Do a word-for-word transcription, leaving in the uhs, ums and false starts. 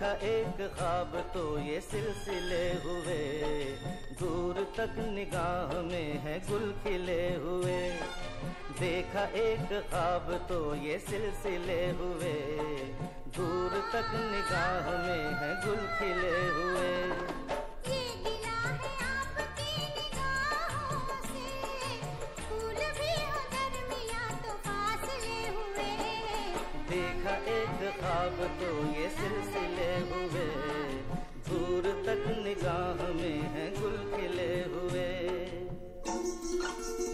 देखा एक ख्वाब तो ये सिलसिले हुए, दूर तक निगाह में है गुल खिले हुए। देखा एक ख्वाब तो ये सिलसिले हुए, दूर तक निगाह में है गुल खिले हुए। ये गिला है आपकी निगाहों से, फूल भी हो दरमियां तो फासले हुए। देखा एक ख्वाब तो ये सिलसिले हुए, दूर तक निगाह में है गुल खिले हुए।